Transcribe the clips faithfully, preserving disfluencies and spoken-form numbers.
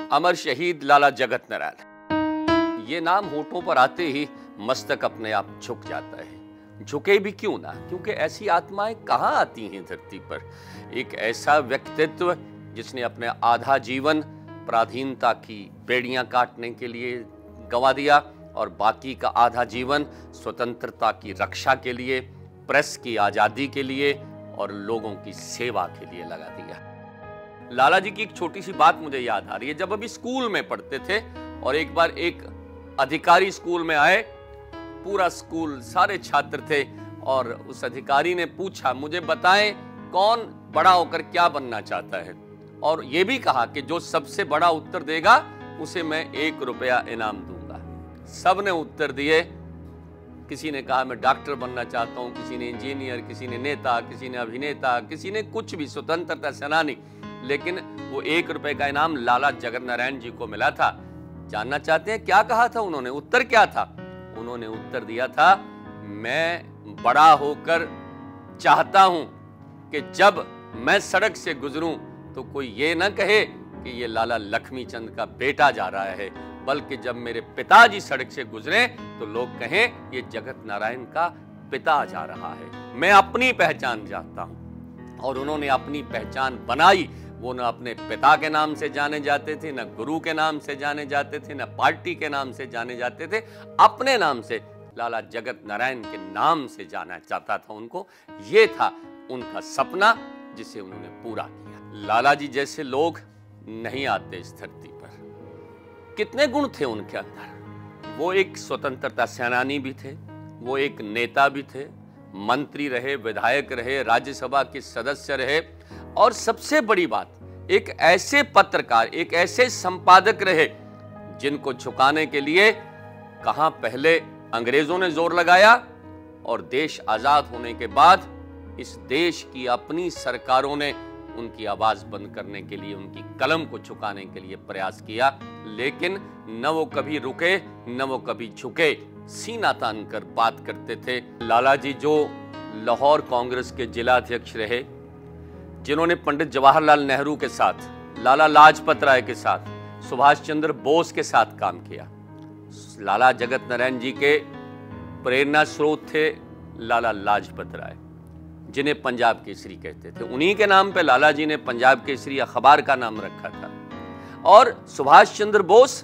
अमर शहीद लाला जगत नारायण, ये नाम होठों पर आते ही मस्तक अपने आप झुक जाता है। झुके भी क्यों ना, क्योंकि ऐसी आत्माएं कहाँ आती हैं धरती पर। एक ऐसा व्यक्तित्व जिसने अपने आधा जीवन पराधीनता की बेड़ियां काटने के लिए गंवा दिया और बाकी का आधा जीवन स्वतंत्रता की रक्षा के लिए, प्रेस की आज़ादी के लिए और लोगों की सेवा के लिए लगा दिया। लाला जी की एक छोटी सी बात मुझे याद आ रही है। जब अभी स्कूल में पढ़ते थे और एक बार एक अधिकारी स्कूल में आए, पूरा स्कूल सारे छात्र थे और उस अधिकारी ने पूछा, मुझे बताएं कौन बड़ा होकर क्या बनना चाहता है, और यह भी कहा कि जो सबसे बड़ा उत्तर देगा उसे मैं एक रुपया इनाम दूंगा। सब ने उत्तर दिए। किसी ने कहा मैं डॉक्टर बनना चाहता हूं, किसी ने इंजीनियर, किसी ने नेता, किसी ने अभिनेता, किसी ने कुछ भी, स्वतंत्रता सेनानी। लेकिन वो एक रुपए का इनाम लाला जगत नारायण जी को मिला था। जानना चाहते हैं क्या कहा था उन्होंने, उत्तर क्या था? उन्होंने उत्तर दिया था, मैं बड़ा होकर चाहता हूं कि जब मैं सड़क से गुजरूं तो कोई ये ना कहे कि ये लाला लक्ष्मी चंद का बेटा जा रहा है, बल्कि जब मेरे पिताजी सड़क से गुजरे तो लोग कहें ये जगत नारायण का पिता जा रहा है। मैं अपनी पहचान चाहता हूं। और उन्होंने अपनी पहचान बनाई। वो न अपने पिता के नाम से जाने जाते थे, न गुरु के नाम से जाने जाते थे, न पार्टी के नाम से जाने जाते थे, अपने नाम से, लाला जगत नारायण के नाम से जाना चाहता था उनको। ये था उनका सपना जिसे उन्होंने पूरा किया। लाला जी जैसे लोग नहीं आते इस धरती पर। कितने गुण थे उनके अंदर। वो एक स्वतंत्रता सेनानी भी थे, वो एक नेता भी थे, मंत्री रहे, विधायक रहे, राज्यसभा के सदस्य रहे, और सबसे बड़ी बात, एक ऐसे पत्रकार, एक ऐसे संपादक रहे जिनको झुकाने के लिए कहां पहले अंग्रेजों ने जोर लगाया और देश आजाद होने के बाद इस देश की अपनी सरकारों ने उनकी आवाज बंद करने के लिए, उनकी कलम को झुकाने के लिए प्रयास किया। लेकिन न वो कभी रुके, न वो कभी झुके, सीना तान कर बात करते थे। लाला जी जो लाहौर कांग्रेस के जिला अध्यक्ष रहे, जिन्होंने पंडित जवाहरलाल नेहरू के साथ, लाला लाजपत राय के साथ, सुभाष चंद्र बोस के साथ काम किया। लाला जगत नारायण जी के प्रेरणा स्रोत थे लाला लाजपत राय, जिन्हें पंजाब केसरी कहते थे। उन्हीं के नाम पे लाला जी ने पंजाब केसरी अखबार का नाम रखा था। और सुभाष चंद्र बोस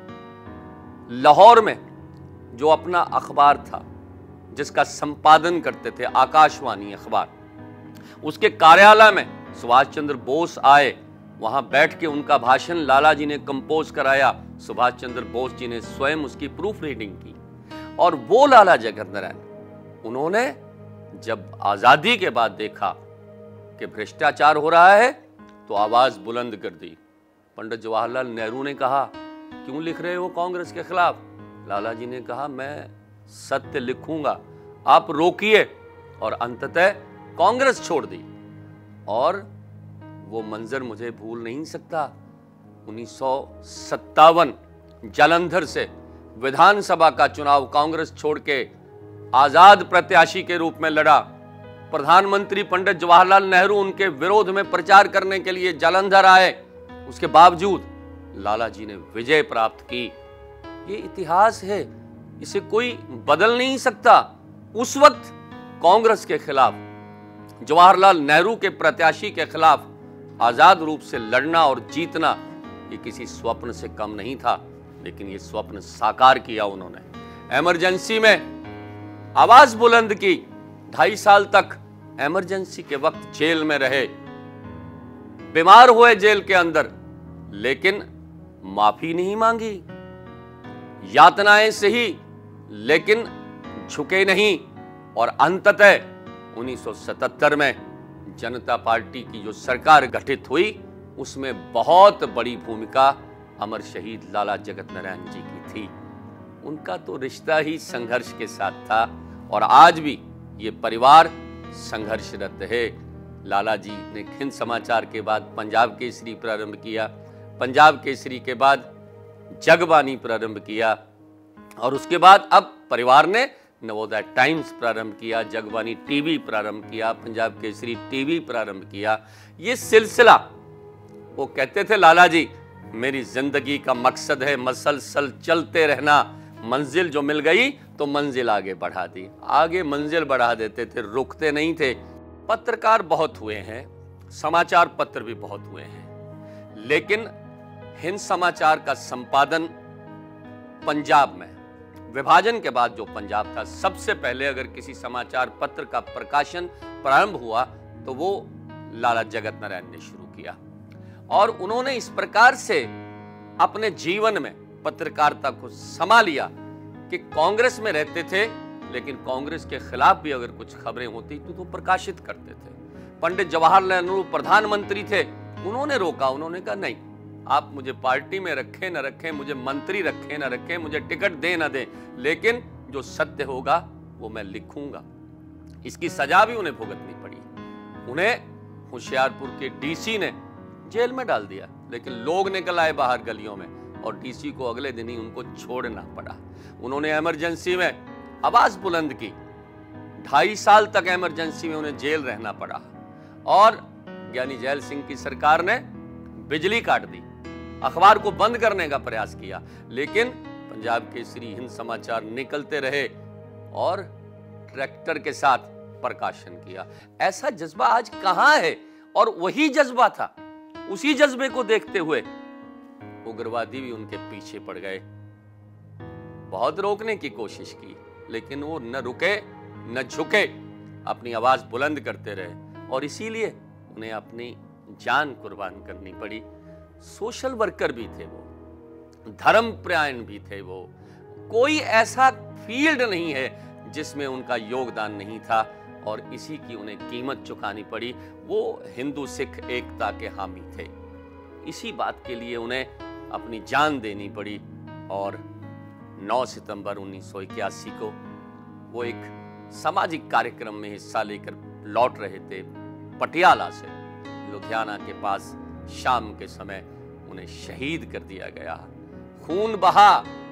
लाहौर में जो अपना अखबार था, जिसका संपादन करते थे, आकाशवाणी अखबार, उसके कार्यालय में सुभाष चंद्र बोस आए। वहां बैठ के उनका भाषण लाला जी ने कंपोज कराया। सुभाष चंद्र बोस जी ने स्वयं उसकी प्रूफ रीडिंग की। और वो लाला जगत नारायण, उन्होंने जब आजादी के बाद देखा कि भ्रष्टाचार हो रहा है तो आवाज बुलंद कर दी। पंडित जवाहरलाल नेहरू ने कहा, क्यों लिख रहे हो कांग्रेस के खिलाफ? लाला जी ने कहा, मैं सत्य लिखूंगा, आप रोकिए। और अंततः कांग्रेस छोड़ दी। और वो मंजर मुझे भूल नहीं सकता। उन्नीस सौ सत्तावन जालंधर से विधानसभा का चुनाव कांग्रेस छोड़ के आजाद प्रत्याशी के रूप में लड़ा। प्रधानमंत्री पंडित जवाहरलाल नेहरू उनके विरोध में प्रचार करने के लिए जालंधर आए। उसके बावजूद लाला जी ने विजय प्राप्त की। ये इतिहास है, इसे कोई बदल नहीं सकता। उस वक्त कांग्रेस के खिलाफ, जवाहरलाल नेहरू के प्रत्याशी के खिलाफ आजाद रूप से लड़ना और जीतना, ये किसी स्वप्न से कम नहीं था। लेकिन ये स्वप्न साकार किया उन्होंने। इमरजेंसी में आवाज बुलंद की। ढाई साल तक इमरजेंसी के वक्त जेल में रहे, बीमार हुए जेल के अंदर, लेकिन माफी नहीं मांगी। यातनाएं सही, लेकिन झुके नहीं। और अंततः उन्नीस सौ सतहत्तर में जनता पार्टी की जो सरकार गठित हुई, उसमें बहुत बड़ी भूमिका अमर शहीद लाला जगत नारायण जी की थी। उनका तो रिश्ता ही संघर्ष के साथ था और आज भी ये परिवार संघर्षरत है। लाला जी ने हिंद समाचार के बाद पंजाब केसरी प्रारंभ किया, पंजाब केसरी के बाद जगबानी प्रारंभ किया, और उसके बाद अब परिवार ने नवोदय टाइम्स प्रारंभ किया, जगबानी टीवी प्रारंभ किया, पंजाब केसरी टीवी प्रारंभ किया। ये सिलसिला, वो कहते थे लाला जी, मेरी जिंदगी का मकसद है मसलसल चलते रहना, मंजिल जो मिल गई तो मंजिल आगे बढ़ा दी। आगे मंजिल बढ़ा देते थे, रुकते नहीं थे। पत्रकार बहुत हुए हैं, समाचार पत्र भी बहुत हुए हैं, लेकिन हिंद समाचार का संपादन पंजाब में, विभाजन के बाद जो पंजाब था, सबसे पहले अगर किसी समाचार पत्र का प्रकाशन प्रारंभ हुआ तो वो लाला जगत नारायण ने शुरू किया। और उन्होंने इस प्रकार से अपने जीवन में पत्रकारिता को समा लिया कि कांग्रेस में रहते थे, लेकिन कांग्रेस के खिलाफ भी अगर कुछ खबरें होती तो, तो प्रकाशित करते थे। पंडित जवाहरलाल नेहरू प्रधानमंत्री थे, उन्होंने रोका, उन्होंने कहा नहीं, आप मुझे पार्टी में रखें न रखें, मुझे मंत्री रखें न रखें, मुझे टिकट दें न दें, लेकिन जो सत्य होगा वो मैं लिखूंगा। इसकी सजा भी उन्हें भुगतनी पड़ी। उन्हें होशियारपुर के डीसी ने जेल में डाल दिया, लेकिन लोग निकल आए बाहर गलियों में और डीसी को अगले दिन ही उनको छोड़ना पड़ा। उन्होंने इमरजेंसी में आवाज बुलंद की, ढाई साल तक इमरजेंसी में उन्हें जेल रहना पड़ा। और ज्ञानी जैल सिंह की सरकार ने बिजली काट दी, अखबार को बंद करने का प्रयास किया, लेकिन पंजाब केसरी, हिंद समाचार निकलते रहे और ट्रैक्टर के साथ प्रकाशन किया। ऐसा जज्बा आज कहां है? और वही जज्बा था, उसी जज्बे को देखते हुए उग्रवादी भी उनके पीछे पड़ गए। बहुत रोकने की कोशिश की, लेकिन वो न रुके न झुके, अपनी आवाज बुलंद करते रहे और इसीलिए उन्हें अपनी जान कुर्बान करनी पड़ी। सोशल वर्कर भी थे वो, धर्म परायण भी थे वो, कोई ऐसा फील्ड नहीं है जिसमें उनका योगदान नहीं था और इसी की उन्हें कीमत चुकानी पड़ी। वो हिंदू सिख एकता के हामी थे, इसी बात के लिए उन्हें अपनी जान देनी पड़ी। और नौ सितंबर उन्नीस सौ इक्यासी को वो एक सामाजिक कार्यक्रम में हिस्सा लेकर लौट रहे थे पटियाला से। लुधियाना के पास शाम के समय उन्हें शहीद कर दिया गया। खून बहा,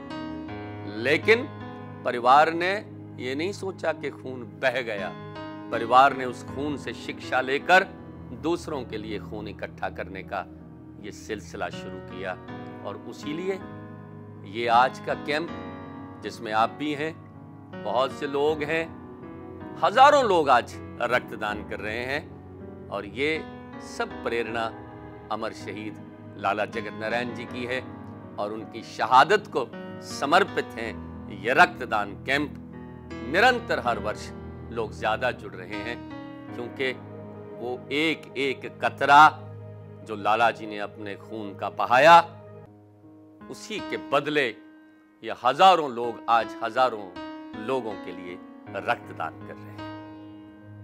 लेकिन परिवार ने ये नहीं सोचा कि खून बह गया। परिवार ने उस खून से शिक्षा लेकर दूसरों के लिए खून इकट्ठा करने का ये सिलसिला शुरू किया। और उसीलिए ये आज का कैंप, जिसमें आप भी हैं, बहुत से लोग हैं, हजारों लोग आज रक्तदान कर रहे हैं, और ये सब प्रेरणा अमर शहीद लाला जगत नारायण जी की है और उनकी शहादत को समर्पित हैं ये रक्तदान कैंप। निरंतर हर वर्ष लोग ज्यादा जुड़ रहे हैं, क्योंकि वो एक एक कतरा जो लाला जी ने अपने खून का बहाया, उसी के बदले ये हजारों लोग आज हजारों लोगों के लिए रक्तदान कर रहे हैं।